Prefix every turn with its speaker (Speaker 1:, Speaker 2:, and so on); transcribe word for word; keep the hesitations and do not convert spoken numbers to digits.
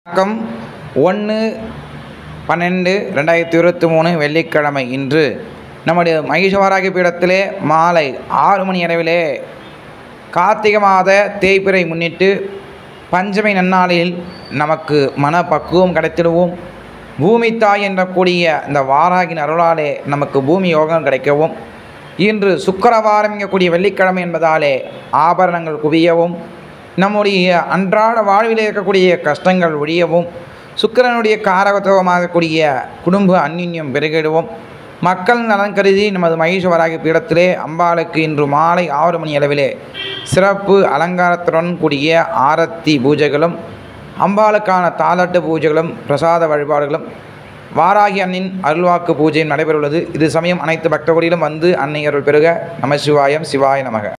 Speaker 1: வணக்கம். ஒன்று பன்னெண்டு ரெண்டாயிரத்தி இருபத்தி மூணு வெள்ளிக்கிழமை இன்று நம்முடைய மகிஷவாராகி பீடத்திலே மாலை ஆறு மணி அளவிலே கார்த்திகை மாத தேய்பிறை முன்னிட்டு பஞ்சமி நன்னாளில் நமக்கு மன பக்குவம் கிடைத்திடுவோம். பூமி தாய் என்ற கூடிய இந்த வாராகின் அருளாலே நமக்கு பூமி யோகம் கிடைக்கவும், இன்று சுக்கிரவாரம் கூடிய வெள்ளிக்கிழமை என்பதாலே ஆபரணங்கள் குவியவும், நம்முடைய அன்றாட வாழ்வில் இருக்கக்கூடிய கஷ்டங்கள் ஒழியவும், சுக்கிரனுடைய காரகத்துவமாகக்கூடிய குடும்ப அந்நியம் பெருகிடுவோம். மக்கள் நலன் கருதி நமது மகிஷவாராகி பீடத்திலே அம்பாளுக்கு இன்று மாலை ஆறு மணி அளவிலே சிறப்பு அலங்காரத்துடன் கூடிய ஆரத்தி பூஜைகளும், அம்பாளுக்கான தாலாட்டு பூஜைகளும், பிரசாத வழிபாடுகளும், வாராகி அன்னின் அருள்வாக்கு பூஜையும் நடைபெறவுள்ளது. இது சமயம் அனைத்து பக்தகோடியிலும் வந்து அன்னை அருள் பெறுக. நம சிவாயம். சிவாய நமக.